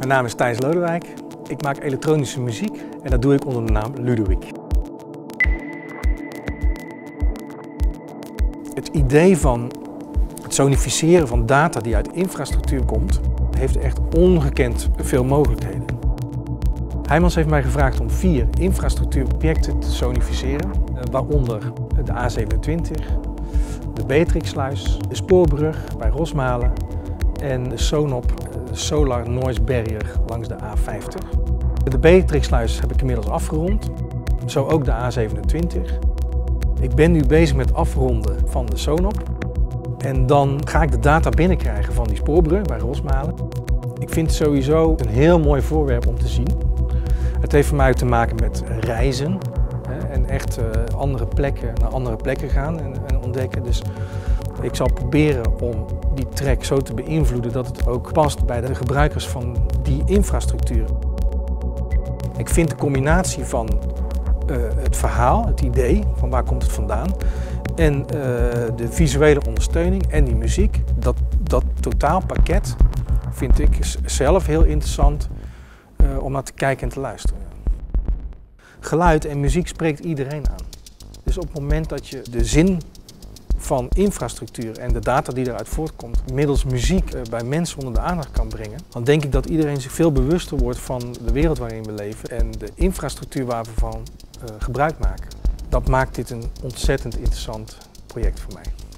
Mijn naam is Thijs Lodewijk. Ik maak elektronische muziek en dat doe ik onder de naam Ludowic. Het idee van het sonificeren van data die uit infrastructuur komt, heeft echt ongekend veel mogelijkheden. Heijmans heeft mij gevraagd om 4 infrastructuurobjecten te sonificeren, waaronder de A27, de Beatrixsluis, de spoorbrug bij Rosmalen en de Sonop Solar Noise Barrier langs de A50. De Beatrixsluis heb ik inmiddels afgerond, zo ook de A27. Ik ben nu bezig met afronden van de Sonop en dan ga ik de data binnenkrijgen van die spoorbrug bij Rosmalen. Ik vind het sowieso een heel mooi voorwerp om te zien. Het heeft voor mij te maken met reizen en echt naar andere plekken gaan en ontdekken. Dus ik zal proberen om die track zo te beïnvloeden dat het ook past bij de gebruikers van die infrastructuur. Ik vind de combinatie van het verhaal, het idee, van waar komt het vandaan, en de visuele ondersteuning en die muziek, dat totaalpakket vind ik zelf heel interessant om naar te kijken en te luisteren. Geluid en muziek spreekt iedereen aan. Dus op het moment dat je de zin van infrastructuur en de data die eruit voortkomt middels muziek bij mensen onder de aandacht kan brengen, dan denk ik dat iedereen zich veel bewuster wordt van de wereld waarin we leven en de infrastructuur waar we van gebruik maken. Dat maakt dit een ontzettend interessant project voor mij.